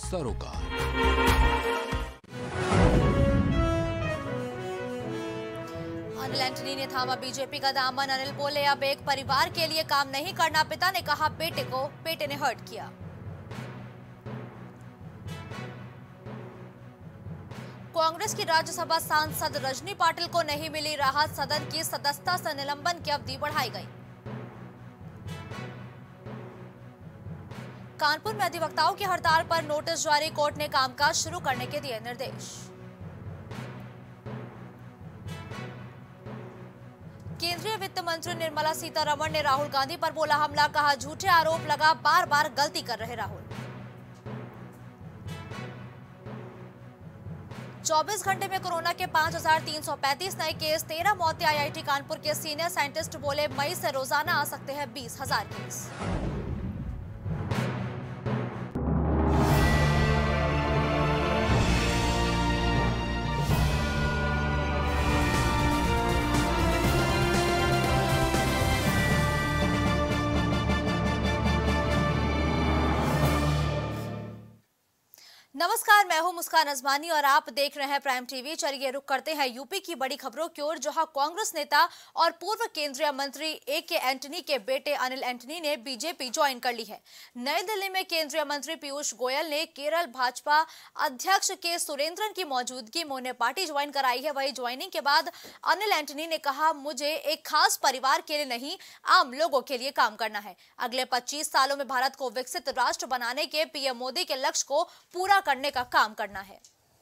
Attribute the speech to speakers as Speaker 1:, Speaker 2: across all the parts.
Speaker 1: सरोकार।
Speaker 2: अनिल एंटनी ने थामा बीजेपी का दामन। अनिल बोले, अब एक परिवार के लिए काम नहीं करना। पिता ने कहा बेटे ने हर्ट किया। कांग्रेस की राज्यसभा सांसद रजनी पाटिल को नहीं मिली राहत। सदन की सदस्यता से निलंबन की अवधि बढ़ाई गई। कानपुर में अधिवक्ताओं की हड़ताल पर नोटिस जारी। कोर्ट ने कामकाज शुरू करने के दिए निर्देश। केंद्रीय वित्त मंत्री निर्मला सीतारमण ने राहुल गांधी पर बोला हमला। कहा झूठे आरोप लगा, बार बार गलती कर रहे राहुल। 24 घंटे में कोरोना के 5,335 नए केस, 13 मौतें। आईआईटी कानपुर के सीनियर साइंटिस्ट बोले मई से रोजाना आ सकते हैं 20,000 केस। नमस्कार, मैं हूं मुस्कान अजमानी और आप देख रहे हैं प्राइम टीवी। चलिए रुक करते हैं यूपी की बड़ी खबरों की ओर, जहां कांग्रेस नेता और पूर्व केंद्रीय मंत्री ए.के. एंटनी के बेटे अनिल एंटनी ने बीजेपी ज्वाइन कर ली है। नई दिल्ली में केंद्रीय मंत्री पीयूष गोयल ने केरल भाजपा अध्यक्ष के सुरेंद्रन की मौजूदगी में उन्हें पार्टी ज्वाइन कराई है। वही ज्वाइनिंग के बाद अनिल एंटनी ने कहा, मुझे एक खास परिवार के लिए नहीं, आम लोगों के लिए काम करना है। अगले 25 सालों में भारत को विकसित राष्ट्र बनाने के पीएम मोदी के लक्ष्य को पूरा करने का काम करना है।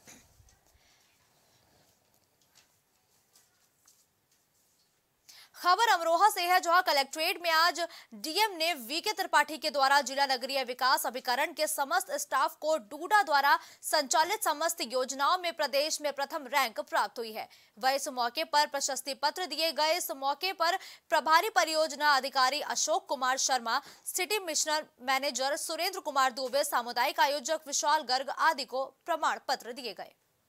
Speaker 2: खबर अमरोहा से है, जहां कलेक्ट्रेट में आज डीएम ने वीके त्रिपाठी के द्वारा जिला नगरीय विकास अभिकरण के समस्त स्टाफ को डूडा द्वारा संचालित समस्त योजनाओं में प्रदेश में प्रथम रैंक प्राप्त हुई है। वह इस मौके पर प्रशस्ति पत्र दिए गए। इस मौके पर प्रभारी परियोजना अधिकारी अशोक कुमार शर्मा, सिटी मिशनर मैनेजर सुरेंद्र कुमार दुबे, सामुदायिक आयोजक विशाल गर्ग आदि को प्रमाण पत्र दिए गए।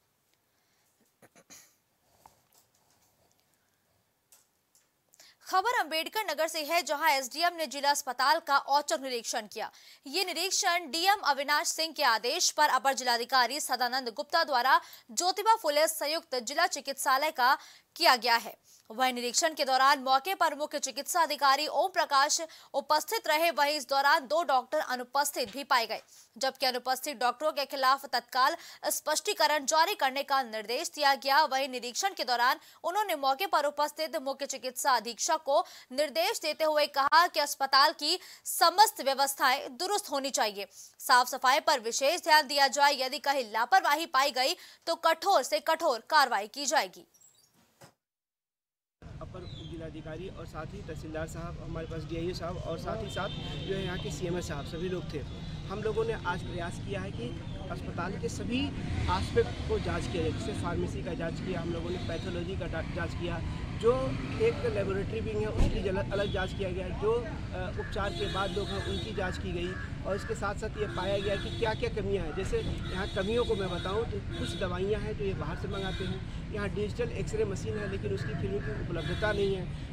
Speaker 2: खबर अंबेडकर नगर से है, जहां एसडीएम ने जिला अस्पताल का औचक निरीक्षण किया। ये निरीक्षण डीएम अविनाश सिंह के आदेश पर अपर जिलाधिकारी सदानंद गुप्ता द्वारा ज्योतिबा फुले संयुक्त जिला चिकित्सालय का किया गया है। वह निरीक्षण के दौरान मौके पर मुख्य चिकित्सा अधिकारी ओम प्रकाश उपस्थित रहे। वहीं इस दौरान 2 डॉक्टर अनुपस्थित भी पाए गए, जबकि अनुपस्थित डॉक्टरों के खिलाफ तत्काल स्पष्टीकरण जारी करने का निर्देश दिया गया। वहीं निरीक्षण के दौरान उन्होंने मौके पर उपस्थित मुख्य चिकित्सा अधीक्षक को निर्देश देते हुए कहा कि अस्पताल की समस्त व्यवस्थाएं दुरुस्त होनी चाहिए, साफ सफाई पर विशेष ध्यान दिया जाए। यदि कहीं लापरवाही पाई गई तो कठोर से कठोर कार्रवाई की जाएगी।
Speaker 3: अपर जिलाधिकारी और साथ ही तहसीलदार साहब, हमारे पास डीआईओ साहब और साथ ही साथ जो है यहाँ के सीएमएस साहब, सभी लोग थे। हम लोगों ने आज प्रयास किया है कि अस्पताल के सभी आस्पेक्ट को जांच किया जाए। जैसे फार्मेसी का जांच किया, हम लोगों ने पैथोलॉजी का जांच किया, जो एक लेबोरेटरी विंग है उसकी अलग जांच किया गया, जो उपचार के बाद लोग हैं उनकी जांच की गई। और इसके साथ साथ ये पाया गया कि क्या क्या कमियां हैं। जैसे यहाँ कमियों को मैं बताऊं तो कुछ दवाइयाँ हैं जो ये बाहर से मंगाते हैं। यहाँ डिजिटल एक्सरे मशीन है, लेकिन उसकी फिर की उपलब्धता नहीं है।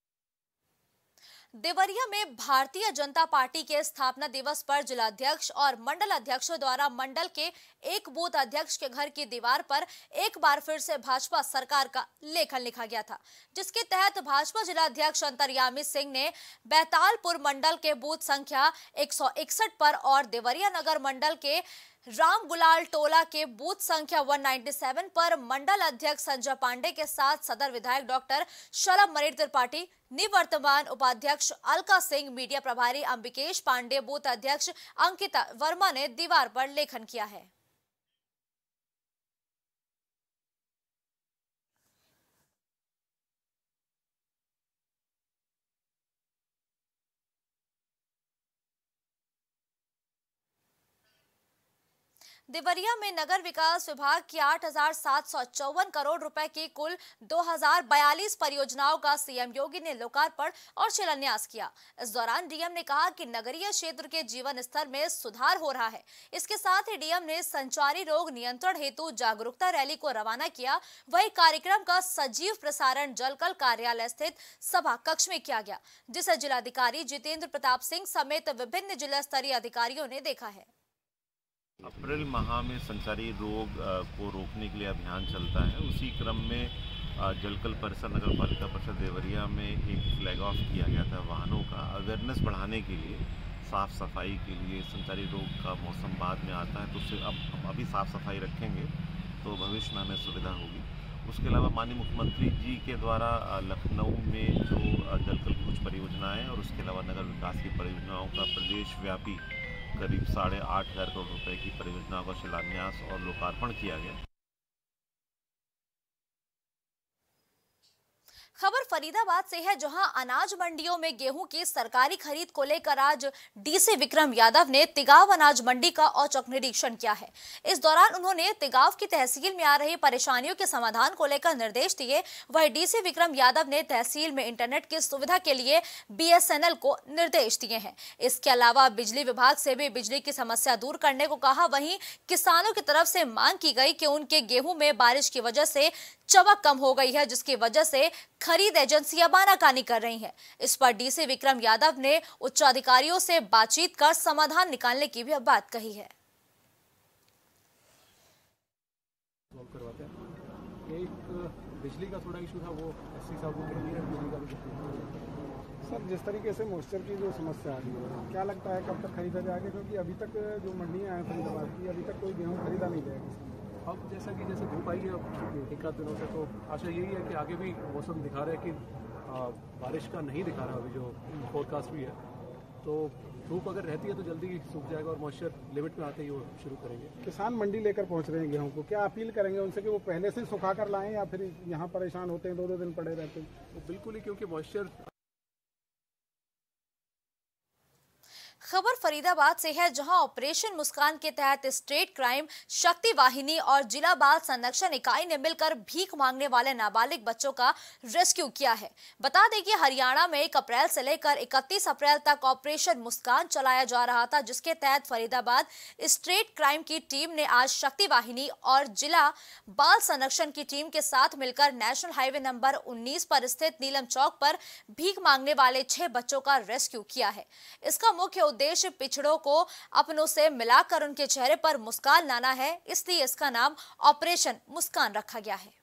Speaker 2: देवरिया में भारतीय जनता पार्टी के स्थापना दिवस पर जिलाध्यक्ष और मंडल अध्यक्षों द्वारा मंडल के एक बूथ अध्यक्ष के घर की दीवार पर एक बार फिर से भाजपा सरकार का लेखन लिखा गया था, जिसके तहत भाजपा जिलाध्यक्ष अंतर्यामी सिंह ने बैतालपुर मंडल के बूथ संख्या 161 पर और देवरिया नगर मंडल के राम गुलाल टोला के बूथ संख्या 197 पर मंडल अध्यक्ष संजय पांडे के साथ सदर विधायक डॉक्टर शलभ मणि त्रिपाठी, निवर्तमान उपाध्यक्ष अलका सिंह, मीडिया प्रभारी अंबिकेश पांडे, बूथ अध्यक्ष अंकिता वर्मा ने दीवार पर लेखन किया है। देवरिया में नगर विकास विभाग की 8,754 करोड़ रुपए की कुल 2,042 परियोजनाओं का सीएम योगी ने लोकार्पण और शिलान्यास किया। इस दौरान डीएम ने कहा कि नगरीय क्षेत्र के जीवन स्तर में सुधार हो रहा है। इसके साथ ही डीएम ने संचारी रोग नियंत्रण हेतु जागरूकता रैली को रवाना किया। वही कार्यक्रम का सजीव प्रसारण जलकल कार्यालय स्थित सभा कक्ष में किया गया, जिसे जिलाधिकारी जितेंद्र प्रताप सिंह समेत विभिन्न जिला स्तरीय अधिकारियों ने देखा है।
Speaker 1: अप्रैल माह में संचारी रोग को रोकने के लिए अभियान चलता है। उसी क्रम में जलकल परिसर नगर पालिका परिषद देवरिया में एक फ्लैग ऑफ किया गया था वाहनों का अवेयरनेस बढ़ाने के लिए, साफ़ सफाई के लिए। संचारी रोग का मौसम बाद में आता है तो उससे अब हम अभी साफ़ सफाई रखेंगे तो भविष्य में हमें सुविधा होगी। उसके अलावा माननीय मुख्यमंत्री जी के द्वारा लखनऊ में जो जलकल कुछ परियोजनाएँ और उसके अलावा नगर विकास की परियोजनाओं का प्रदेशव्यापी करीब 8,500 करोड़ रुपए की परियोजनाओं का शिलान्यास और लोकार्पण किया गया।
Speaker 2: खबर फरीदाबाद से है, जहां अनाज मंडियों में गेहूं की सरकारी खरीद को लेकर आज डीसी विक्रम यादव ने तिगाव अनाज मंडी का औचक निरीक्षण किया है। इस दौरान उन्होंने तिगाव की तहसील में आ रही परेशानियों के समाधान को लेकर निर्देश दिए। वहीं डीसी विक्रम यादव ने तहसील में इंटरनेट की सुविधा के लिए BSNL को निर्देश दिए हैं। इसके अलावा बिजली विभाग से भी बिजली की समस्या दूर करने को कहा। वहीं किसानों की तरफ से मांग की गई कि उनके गेहूं में बारिश की वजह से चमक कम हो गई है, जिसकी वजह से खरीद एजेंसियां बानाकानी कर रही हैं। इस पर डीसी विक्रम यादव ने उच्चाधिकारियों से बातचीत कर समाधान निकालने की भी बात कही है।
Speaker 4: एक बिजली का थोड़ा इशू था, वो एससी साहब को कह दिया, बिजली का भी सर जिस तरीके से मॉइस्चर की जो समस्या आ रही है, क्या लगता है कब तक खरीदा जाएगा? क्योंकि अभी तक जो मंडियां हैं फरीदाबाद की, अभी तक कोई गेहूँ खरीदा नहीं गया। अब जैसा कि जैसे धूप आई है अब एक आध दिनों से, तो आशा यही है कि आगे भी मौसम दिखा रहा है कि बारिश का नहीं दिखा रहा अभी जो फोरकास्ट भी है, तो धूप अगर रहती है तो जल्दी सूख जाएगा और मॉइस्चर लिमिट में आते ही वो शुरू करेंगे। किसान मंडी लेकर पहुंच रहे हैं गेहूं को, क्या अपील करेंगे उनसे कि वो पहले से सुखा कर लाएं या फिर यहाँ परेशान होते हैं 2-2 दिन पड़े रहते हैं? तो बिल्कुल ही, क्योंकि मॉइस्चर।
Speaker 2: खबर फरीदाबाद से है, जहां ऑपरेशन मुस्कान के तहत स्टेट क्राइम शक्ति वाहिनी और जिला बाल संरक्षण इकाई ने मिलकर भीख मांगने वाले नाबालिग बच्चों का रेस्क्यू किया है। बता दें कि हरियाणा में 1 अप्रैल से लेकर 31 अप्रैल तक ऑपरेशन मुस्कान चलाया जा रहा था, जिसके तहत फरीदाबाद स्टेट क्राइम की टीम ने आज शक्ति वाहिनी और जिला बाल संरक्षण की टीम के साथ मिलकर नेशनल हाईवे नंबर 19 पर स्थित नीलम चौक पर भीख मांगने वाले 6 बच्चों का रेस्क्यू किया है। इसका मुख्य उद्देश्य पिछड़ों को अपनों से मिलाकर उनके चेहरे पर मुस्कान लाना है, इसलिए इसका नाम ऑपरेशन मुस्कान रखा गया है।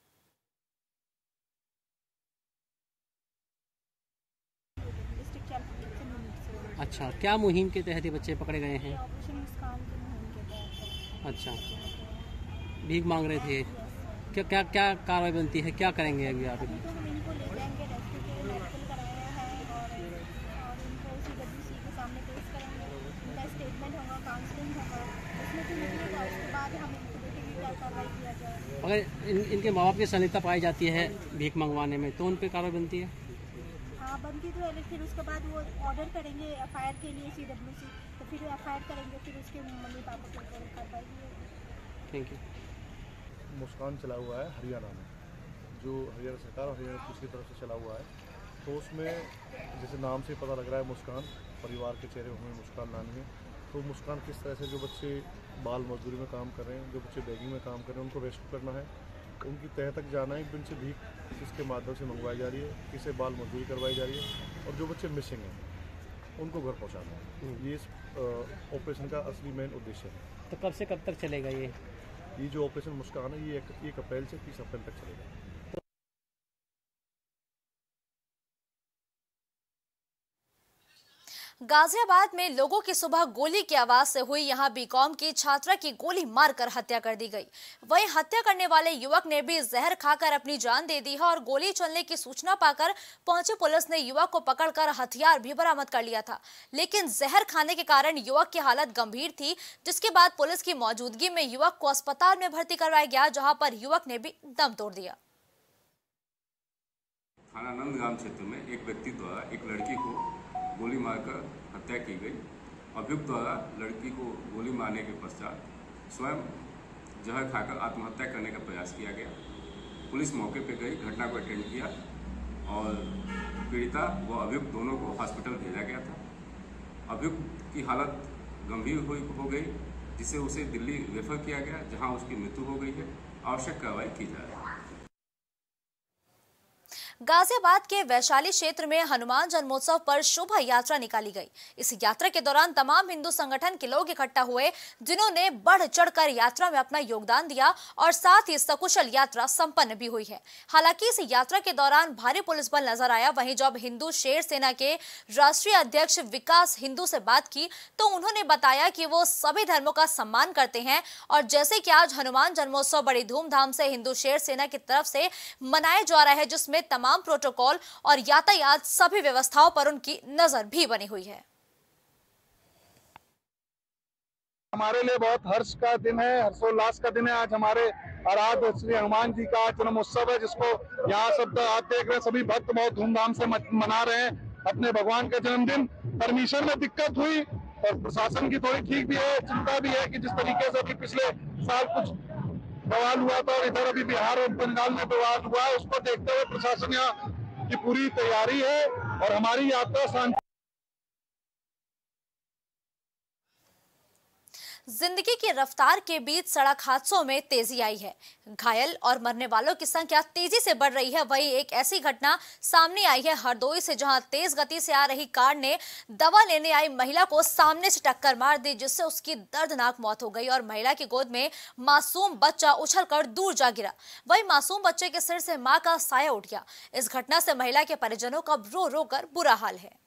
Speaker 5: अच्छा, क्या मुहिम के तहत ये बच्चे पकड़े गए हैं?
Speaker 6: ऑपरेशन मुस्कान की मुहिम के तहत।
Speaker 5: अच्छा, भीख मांग रहे थे, क्या क्या क्या कार्रवाई बनती है, क्या करेंगे अभी आप?
Speaker 6: तो हम इनको ले जाएंगे, रेस्क्यू के लिए मेडिकल कराया है और इनको CWC के सामने पेश करेंगे। इनका स्टेटमेंट होगा, काउंसलिंग होगा, उसमें तो निकलेगा, उसके बाद हम इनको देखेंगे क्या कार्रवाई किया जाए।
Speaker 5: अगर इनके माँ बाप की संलिप्तता पाई जाती है भीख मंगवाने में तो उन पर कार्रवाई बनती है?
Speaker 6: हाँ बनती तो है, लेकिन उसके बाद वो ऑर्डर करेंगे FIR के लिए CWC, तो फिर FIR करेंगे, फिर उसके मम्मी पापा के ऊपर कार्रवाई होगी।
Speaker 5: Thank you.
Speaker 4: मुस्कान चला हुआ है हरियाणा में, जो हरियाणा सरकार और हरियाणा पुलिस की तरफ से चला हुआ है, तो उसमें जैसे नाम से पता लग रहा है मुस्कान, परिवार के चेहरे में मुस्कान लानी है। तो मुस्कान किस तरह से जो बच्चे बाल मजदूरी में काम कर रहे हैं, जो बच्चे बैगिंग में काम कर रहे हैं, उनको रेस्क्यू करना है, उनकी तह तक जाना है, जिनसे भीख किसके माध्यम से मंगवाई जा रही है, किसे बाल मजदूरी करवाई जा रही है, और जो बच्चे मिसिंग हैं उनको घर पहुँचाना है। ये इस ऑपरेशन का असली मेन उद्देश्य है।
Speaker 5: तो कब से कब तक चलेगा ये
Speaker 4: जो ऑपरेशन मुस्कान है, ये 1 अप्रैल से 30 अप्रैल तक चलेगा।
Speaker 2: गाजियाबाद में लोगों की सुबह गोली की आवाज से हुई यहां बीकॉम की छात्रा की गोली मारकर हत्या कर दी गई। वहीं हत्या करने वाले युवक ने भी जहर खाकर अपनी जान दे दी है और गोली चलने की सूचना पाकर पहुंची पुलिस ने युवक को पकड़कर हथियार भी बरामद कर लिया था, लेकिन जहर खाने के कारण युवक की हालत गंभीर थी, जिसके बाद पुलिस की मौजूदगी में युवक को अस्पताल में भर्ती करवाया गया, जहां पर युवक ने भी दम तोड़ दिया।
Speaker 7: थाना नंदगाम क्षेत्र में एक व्यक्ति द्वारा एक लड़की को गोली मारकर हत्या की गई। अभियुक्त द्वारा लड़की को गोली मारने के पश्चात स्वयं जहर खाकर आत्महत्या करने का प्रयास किया गया। पुलिस मौके पर गई, घटना को अटेंड किया और पीड़िता व अभियुक्त दोनों को हॉस्पिटल भेजा गया था। अभियुक्त की हालत गंभीर हो गई, जिसे उसे दिल्ली रेफर किया गया, जहां उसकी मृत्यु हो गई है। आवश्यक कार्रवाई की जा रही है।
Speaker 2: गाजियाबाद के वैशाली क्षेत्र में हनुमान जन्मोत्सव पर शोभा यात्रा निकाली गई। इस यात्रा के दौरान तमाम हिंदू संगठन के लोग इकट्ठा हुए, जिन्होंने बढ़ चढ़कर यात्रा में अपना योगदान दिया और साथ ही सकुशल यात्रा संपन्न भी हुई है। हालांकि इस यात्रा के दौरान भारी पुलिस बल नजर आया। वहीं जब हिंदू शेर सेना के राष्ट्रीय अध्यक्ष विकास हिंदू से बात की तो उन्होंने बताया कि वो सभी धर्मों का सम्मान करते हैं और जैसे कि आज हनुमान जन्मोत्सव बड़ी धूमधाम से हिंदू शेर सेना की तरफ से मनाया जा रहा है, जिसमें तमाम प्रोटोकॉल और यातायात सभी व्यवस्थाओं पर उनकी नजर भी बनी हुई है।
Speaker 4: हमारे लिए बहुत हर्ष का दिन है, हर्षोल्लास का दिन है। आज हमारे आराध्य श्री हनुमान जी का जन्मोत्सव है, जिसको यहाँ सब आप देख रहे हैं, सभी भक्त बहुत धूमधाम से मना रहे हैं अपने भगवान का जन्मदिन। परमिशन में दिक्कत हुई और प्रशासन की थोड़ी ठीक भी है, चिंता भी है कि जिस तरीके से अभी पिछले साल कुछ बवाल हुआ था और इधर अभी बिहार और बंगाल में बवाल हुआ है, उसको देखते हुए प्रशासन यहाँ की पूरी तैयारी है और हमारी यात्रा शांति।
Speaker 2: जिंदगी की रफ्तार के बीच सड़क हादसों में तेजी आई है। घायल और मरने वालों की संख्या तेजी से बढ़ रही है। वहीं एक ऐसी घटना सामने आई है हरदोई से, जहां तेज गति से आ रही कार ने दवा लेने आई महिला को सामने से टक्कर मार दी, जिससे उसकी दर्दनाक मौत हो गई और महिला की गोद में मासूम बच्चा उछलकर दूर जा गिरा। वहीं मासूम बच्चे के सिर से मां का साया उठ गया। इस घटना से महिला के परिजनों का रो रो कर बुरा हाल है।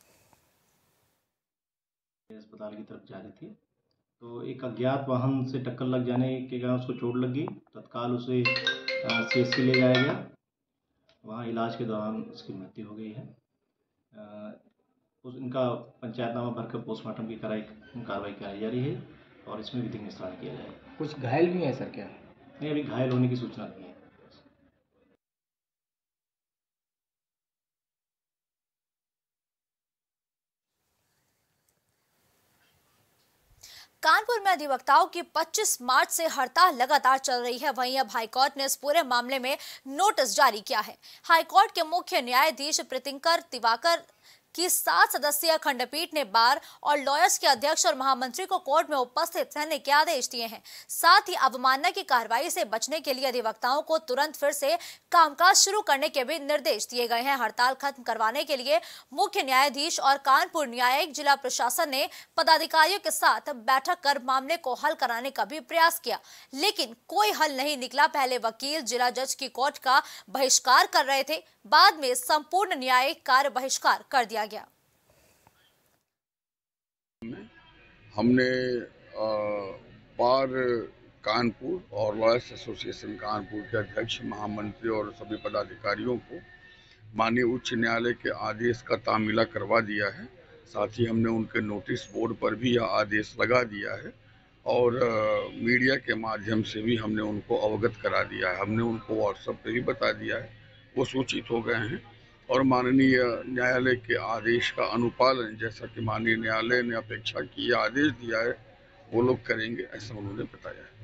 Speaker 8: अस्पताल की तरफ जा रही थी तो एक अज्ञात वाहन से टक्कर लग जाने के कारण उसको चोट लग गई। तत्काल उसे CHC ले जाया गया। वहाँ इलाज के दौरान उसकी मृत्यु हो गई है। इनका पंचायतनामा भरकर पोस्टमार्टम की कार्रवाई कराई जा रही है और इसमें विधिक निस्तारण किया जाएगा।
Speaker 9: कुछ घायल भी है सर क्या?
Speaker 8: नहीं, अभी घायल होने की सूचना नहीं है।
Speaker 2: कानपुर में अधिवक्ताओं की 25 मार्च से हड़ताल लगातार चल रही है। वहीं अब हाईकोर्ट ने इस पूरे मामले में नोटिस जारी किया है। हाईकोर्ट के मुख्य न्यायाधीश प्रीतिंकर तिवाकर की 7 सदस्यीय खंडपीठ ने बार और लॉयर्स के अध्यक्ष और महामंत्री को कोर्ट में उपस्थित रहने के आदेश दिए हैं। साथ ही अवमानना की कार्रवाई से बचने के लिए अधिवक्ताओं को तुरंत फिर से कामकाज शुरू करने के भी निर्देश दिए गए हैं। हड़ताल खत्म करवाने के लिए मुख्य न्यायाधीश और कानपुर न्यायिक जिला प्रशासन ने पदाधिकारियों के साथ बैठक कर मामले को हल कराने का भी प्रयास किया, लेकिन कोई हल नहीं निकला। पहले वकील जिला जज की कोर्ट का बहिष्कार कर रहे थे, बाद में संपूर्ण न्यायिक कार्य बहिष्कार कर दिया गया।
Speaker 10: हमने बार कानपुर और लॉयर्स एसोसिएशन कानपुर के अध्यक्ष, महामंत्री और सभी पदाधिकारियों को माननीय उच्च न्यायालय के आदेश का तामीला करवा दिया है। साथ ही हमने उनके नोटिस बोर्ड पर भी यह आदेश लगा दिया है और मीडिया के माध्यम से भी हमने उनको अवगत करा दिया है। हमने उनको व्हाट्सएप पे भी बता दिया है, वो सूचित हो गए हैं और माननीय न्यायालय के आदेश का अनुपालन, जैसा कि माननीय न्यायालय ने अपेक्षा की आदेश दिया है, वो लोग करेंगे, ऐसा उन्होंने बताया है।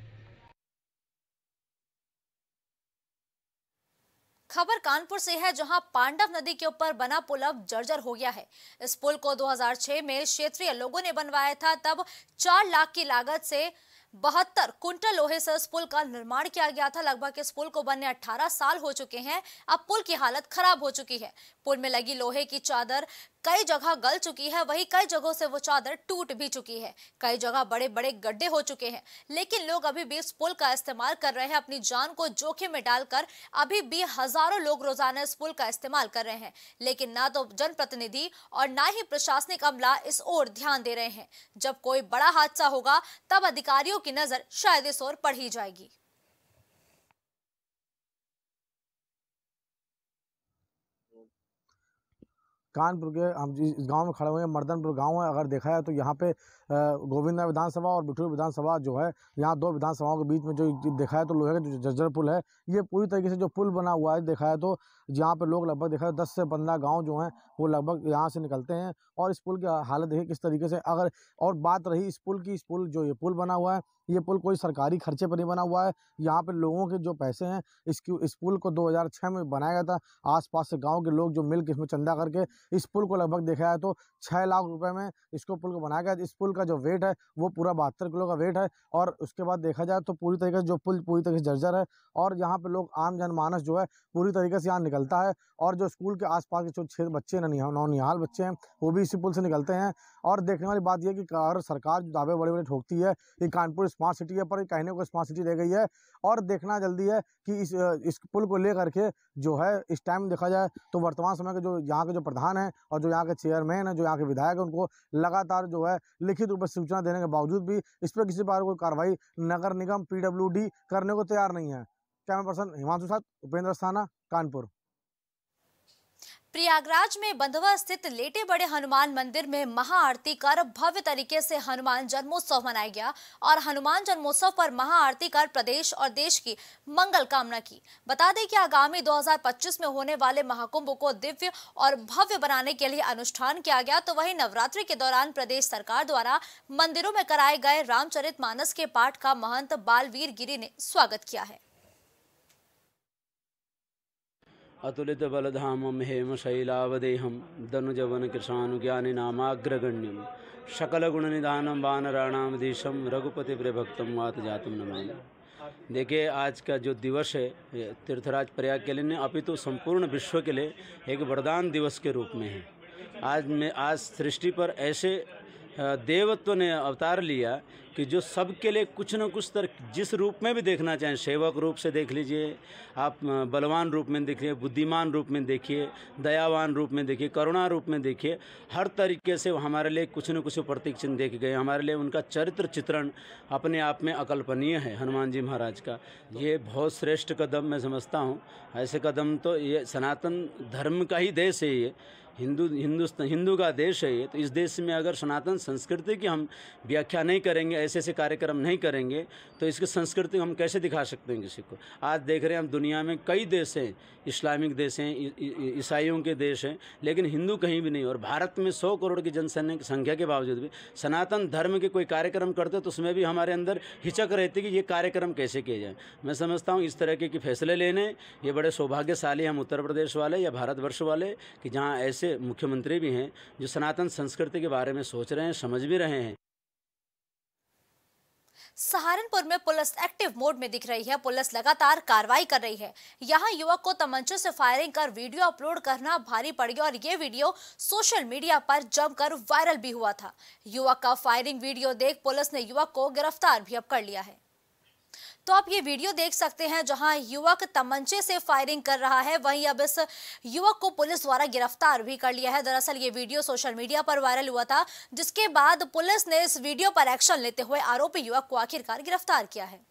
Speaker 2: खबर कानपुर से है, जहां पांडव नदी के ऊपर बना पुल अब जर्जर हो गया है। इस पुल को 2006 में क्षेत्रीय लोगों ने बनवाया था। तब 4 लाख की लागत से 72 कुंटल लोहे से इस पुल का निर्माण किया गया था। लगभग इस पुल को बनने 18 साल हो चुके हैं। अब पुल की हालत खराब हो चुकी है। पुल में लगी लोहे की चादर कई जगह गल चुकी है, वहीं कई जगहों से वो चादर टूट भी चुकी है। कई जगह बड़े बड़े गड्ढे हो चुके हैं, लेकिन लोग अभी भी इस पुल का इस्तेमाल कर रहे हैं। अपनी जान को जोखिम में डालकर अभी भी हजारों लोग रोजाना इस पुल का इस्तेमाल कर रहे हैं, लेकिन ना तो जनप्रतिनिधि और ना ही प्रशासनिक अमला इस ओर ध्यान दे रहे हैं। जब कोई बड़ा हादसा होगा तब अधिकारियों की नजर शायद इस ओर पड़ ही जाएगी।
Speaker 11: कानपुर के हम इस गांव में खड़े हुए हैं। मर्दनपुर गांव है। अगर देखा है तो यहाँ पे गोविंदा विधानसभा और बिठूर विधानसभा जो है, यहाँ 2 विधानसभाओं के बीच में जो देखा है तो लोहे का जो जर्जर पुल है, ये पूरी तरीके से जो पुल बना हुआ है देखा है तो जहाँ पे लोग लगभग देखा है 10 से 15 गांव जो हैं वो लगभग यहाँ से निकलते हैं। और इस पुल की हालत देखिए किस तरीके से। अगर और बात रही इस पुल की, इस पुल जो ये पुल बना हुआ है, ये पुल कोई सरकारी खर्चे पर नहीं बना हुआ है। यहाँ पे लोगों के जो पैसे हैं, इस पुल को 2006 में बनाया गया था। आसपास से गांव के लोग जो मिलकर इसमें चंदा करके इस पुल को लगभग देखा है तो 6 लाख रुपए में इसको पुल को बनाया गया। इस पुल का का जो वेट है वो पूरा 72 किलो का वेट है। और उसके बाद देखा जाए तो पूरी तरीके से जो पुल पूरी तरीके से जर्जर है और यहाँ पे लोग आम जनमानस जो है पूरी तरीके से यहाँ निकलता है। और जो स्कूल के आसपास के जो 6 बच्चे नौनिहाल बच्चे हैं वो भी इसी पुल से निकलते हैं। और देखने वाली बात यह कि अगर सरकार जो दावे बड़े बड़े ठोकती है कि कानपुर स्मार्ट सिटी है, पर ये कहने को स्मार्ट सिटी रह गई है। और देखना जल्दी है कि इस पुल को लेकर के जो है इस टाइम देखा जाए तो वर्तमान समय के जो यहाँ के जो प्रधान हैं और जो यहाँ के चेयरमैन हैं, जो यहाँ के विधायक हैं, उनको लगातार जो है लिखित रूप में सूचना देने के बावजूद भी इस पर किसी प्रकार कोई कार्रवाई नगर निगम PWD करने को तैयार नहीं है। कैमरा पर्सन हिमांशु साथ उपेंद्र अस्थाना, कानपुर।
Speaker 2: प्रयागराज में बंधवा स्थित लेटे बड़े हनुमान मंदिर में महाआरती कर भव्य तरीके से हनुमान जन्मोत्सव मनाया गया और हनुमान जन्मोत्सव पर महाआरती कर प्रदेश और देश की मंगल कामना की। बता दें कि आगामी 2025 में होने वाले महाकुंभ को दिव्य और भव्य बनाने के लिए अनुष्ठान किया गया। तो वहीं नवरात्रि के दौरान प्रदेश सरकार द्वारा मंदिरों में कराए गए रामचरितमानस के पाठ का महंत बालवीर गिरी ने स्वागत किया है।
Speaker 9: अतुलित बलधामं हेम शैलावदेहं दनुजवन कृशानुज्ञानि नामाग्रगण्यं सकल गुण निधानम वानराणाम धीशम रघुपति प्रियभक्तम वात जातम नमामि। देखिए, आज का जो दिवस है तीर्थराज प्रयाग के लिए नहीं अपितु संपूर्ण विश्व के लिए एक वरदान दिवस के रूप में है। आज सृष्टि पर ऐसे देवत्व ने अवतार लिया कि जो सबके लिए कुछ न कुछ जिस रूप में भी देखना चाहें, सेवक रूप से देख लीजिए आप, बलवान रूप में देखिए, बुद्धिमान रूप में देखिए, दयावान रूप में देखिए, करुणा रूप में देखिए, हर तरीके से हमारे लिए कुछ न कुछ प्रतीक चिन्ह देखे गए। हमारे लिए उनका चरित्र चित्रण अपने आप में अकल्पनीय है। हनुमान जी महाराज का ये बहुत श्रेष्ठ कदम मैं समझता हूँ। ऐसे कदम तो ये सनातन धर्म का ही देश है, ये हिंदू का देश है ये। तो इस देश में अगर सनातन संस्कृति की हम व्याख्या नहीं करेंगे, ऐसे ऐसे कार्यक्रम नहीं करेंगे, तो इसकी संस्कृति हम कैसे दिखा सकते हैं किसी को। आज देख रहे हैं हम दुनिया में कई देश हैं, इस्लामिक देश हैं, ईसाइयों के देश हैं, लेकिन हिंदू कहीं भी नहीं। और भारत में 100 करोड़ की जनसंख्या के बावजूद भी सनातन धर्म के कोई कार्यक्रम करते तो उसमें भी हमारे अंदर हिचक रहती कि ये कार्यक्रम कैसे किए जाए। मैं समझता हूँ इस तरह के फैसले लेने ये बड़े सौभाग्यशाली हम उत्तर प्रदेश वाले या भारतवर्ष वाले कि जहाँ ऐसे मुख्यमंत्री भी हैं जो सनातन संस्कृति के बारे में सोच रहे हैं, समझ भी रहे हैं।
Speaker 2: सहारनपुर में पुलिस एक्टिव मोड में दिख रही है। पुलिस लगातार कार्रवाई कर रही है। यहां युवक को तमंचे से फायरिंग कर वीडियो अपलोड करना भारी पड़ गया और ये वीडियो सोशल मीडिया पर जमकर वायरल भी हुआ था। युवक का फायरिंग वीडियो देख पुलिस ने युवक को गिरफ्तार भी अब कर लिया है। तो आप ये वीडियो देख सकते हैं जहां युवक तमंचे से फायरिंग कर रहा है। वहीं अब इस युवक को पुलिस द्वारा गिरफ्तार भी कर लिया है। दरअसल ये वीडियो सोशल मीडिया पर वायरल हुआ था, जिसके बाद पुलिस ने इस वीडियो पर एक्शन लेते हुए आरोपी युवक को आखिरकार गिरफ्तार किया है।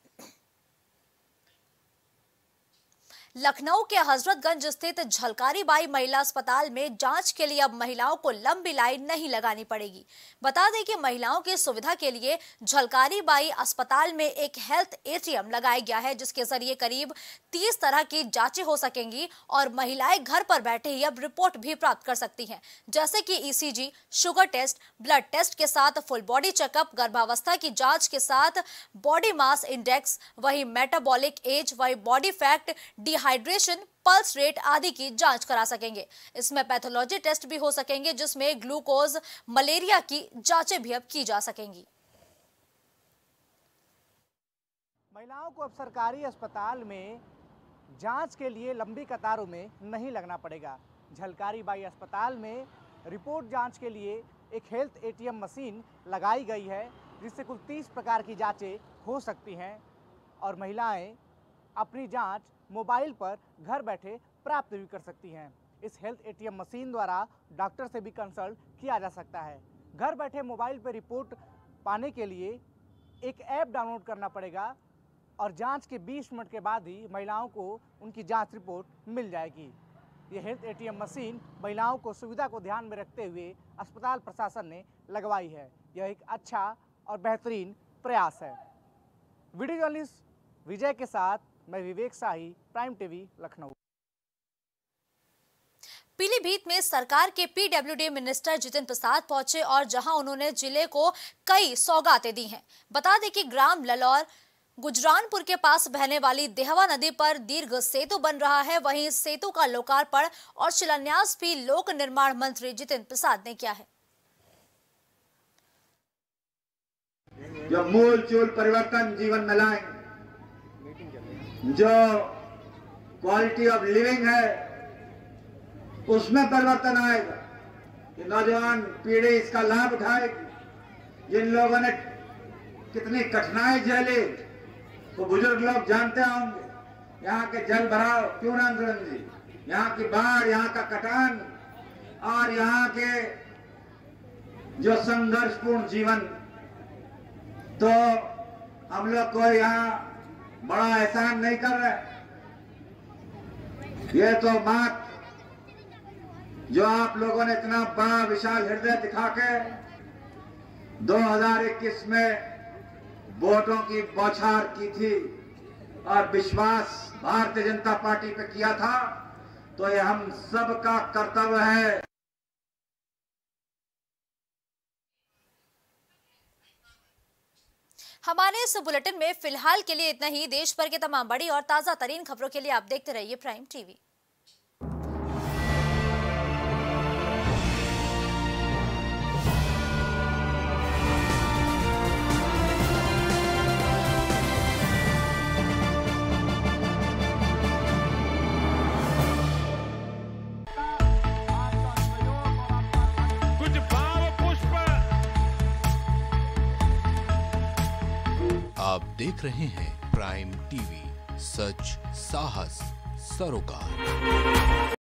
Speaker 2: लखनऊ के हजरतगंज स्थित झलकारी बाई महिला अस्पताल में जांच के लिए अब महिलाओं को लंबी लाइन नहीं लगानी पड़ेगी। बता दें कि महिलाओं की सुविधा के लिए झलकारी बाई अस्पताल में एक हेल्थ एटीएम लगाया गया है, जिसके जरिए करीब 30 तरह की जांचें हो सकेंगी और महिलाएं घर पर बैठे ही अब रिपोर्ट भी प्राप्त कर सकती हैं, जैसे कि ECG, sugar test, blood test के साथ फुल बॉडी चेकअप, गर्भावस्था की जांच के साथ बॉडी मास इंडेक्स, वही मेटाबॉलिक एज, वही body fat, hydration, pulse rate आदि की जांच करा सकेंगे। इसमें पैथोलॉजी टेस्ट भी हो सकेंगे, जिसमें ग्लूकोज, मलेरिया की जांचें भी अब की जा सकेंगी।
Speaker 12: महिलाओं को अब सरकारी अस्पताल में जांच के लिए लंबी कतारों में नहीं लगना पड़ेगा। झलकारी बाई अस्पताल में रिपोर्ट जांच के लिए एक हेल्थ एटीएम मशीन लगाई गई है, जिससे कुल 30 प्रकार की जांचें हो सकती हैं और महिलाएं अपनी जांच मोबाइल पर घर बैठे प्राप्त भी कर सकती हैं। इस हेल्थ एटीएम मशीन द्वारा डॉक्टर से भी कंसल्ट किया जा सकता है। घर बैठे मोबाइल पर रिपोर्ट पाने के लिए एक ऐप डाउनलोड करना पड़ेगा और जांच के 20 मिनट के बाद ही महिलाओं को उनकी जांच रिपोर्ट मिल जाएगी। ये हेल्थ एटीएम मशीन महिलाओं को सुविधा को ध्यान में रखते हुए अस्पताल प्रशासन ने लगवाई है। यह एक अच्छा और बेहतरीन प्रयास है। वीडियो जर्नलिस्ट विजय के साथ मैं विवेक शाही, प्राइम टीवी, लखनऊ।
Speaker 2: पीलीभीत में सरकार के PWD मिनिस्टर जितिन प्रसाद पहुंचे और जहां उन्होंने जिले को कई सौगातें दी हैं। बता दें कि ग्राम ललौर गुजरानपुर के पास बहने वाली देहवा नदी पर दीर्घ सेतु बन रहा है। वहीं इस सेतु का लोकार्पण और शिलान्यास भी लोक निर्माण मंत्री जितिन प्रसाद ने किया है।
Speaker 13: जो मूल चूल परिवर्तन जीवन में लाएंगे, जो क्वालिटी ऑफ लिविंग है उसमें परिवर्तन आएगा, कि नौजवान पीढ़ी इसका लाभ उठाएगी। जिन लोगों ने कितनी कठिनाई झेली वो बुजुर्ग लोग जानते होंगे। यहाँ के जल भराव, क्यों ना अंजुमन जी, यहाँ की बाढ़, यहाँ का कटान और यहाँ के जो संघर्षपूर्ण जीवन, तो हम लोग को यहाँ बड़ा एहसान नहीं कर रहे। ये तो बात जो आप लोगों ने इतना बड़ा विशाल हृदय दिखा के 2021 में वोटों की बौछार की थी और विश्वास भारतीय जनता पार्टी पे किया था, तो ये हम सब का कर्तव्य है।
Speaker 2: हमारे इस बुलेटिन में फिलहाल के लिए इतना ही। देश भर के तमाम बड़ी और ताजा तरीन खबरों के लिए आप देखते रहिए प्राइम टीवी।
Speaker 14: आप देख रहे हैं प्राइम टीवी, सच साहस सरोकार।